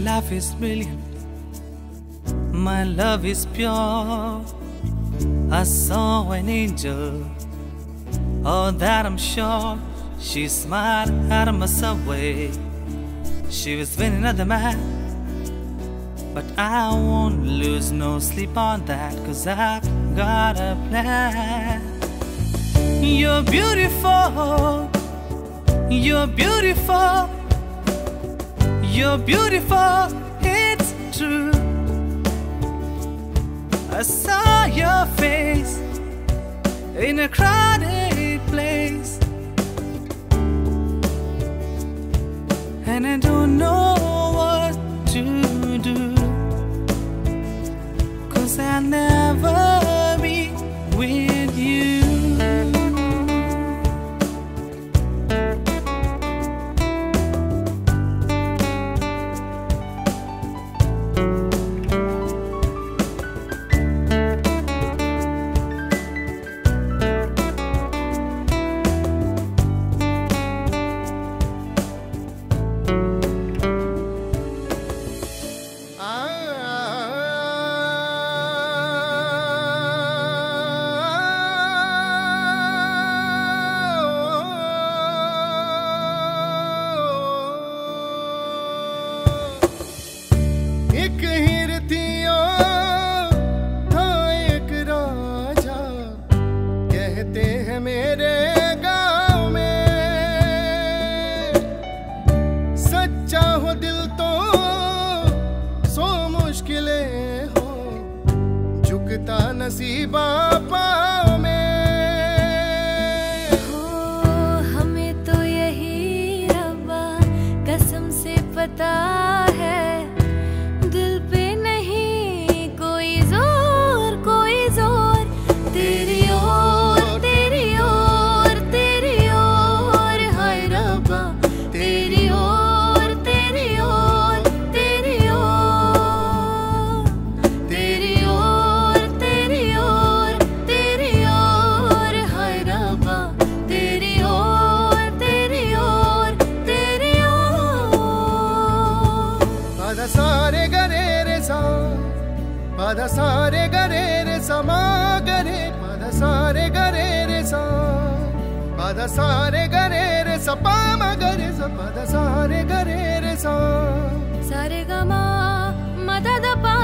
life is brilliant, my love is pure. I saw an angel, oh that I'm sure. She smiled out of my subway. She was with another man, but I won't lose no sleep on that, 'cause I've got a plan. You're beautiful, you're beautiful, you're beautiful, it's true. I saw your face in a crowded place, and I don't know what to do, 'cause I'll never be with you. एक हीर थियो था एक राजा, कहते हैं मेरे गांव में। सच्चा हो दिल तो सो मुश्किलें हो, झुकता नसीबा पाँव में। हो हमें तो यही रब्बा कसम से पता है, सारे गरे रे सा, पादा सारे गरे रे सा मा गरे, पादा सारे गरे रे सा, पादा सारे गरे रे सा पा मा गरे सा, पादा सारे गरे रे सा, सारे गा मा दा दा पा